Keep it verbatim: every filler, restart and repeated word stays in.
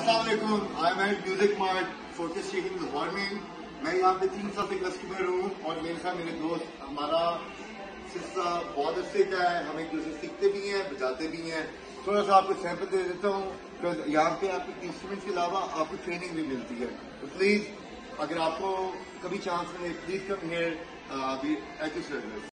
अस्सलाम वालेकुम, I am at music mart forty station Lahore में। मैं यहाँ पे तीन साल से कस्टमर हूँ और मेरे साथ मेरे दोस्त, हमारा सिलसिला बहुत अच्छे का है। हम एक दूसरे सीखते भी हैं, बजाते भी हैं। थोड़ा सा आपको सैंपल दे देता हूँ। यहाँ पे आपको इंस्ट्रूमेंट के अलावा आपको ट्रेनिंग भी मिलती है। तो प्लीज अगर आपको कभी चांस मिले, please come here at this service.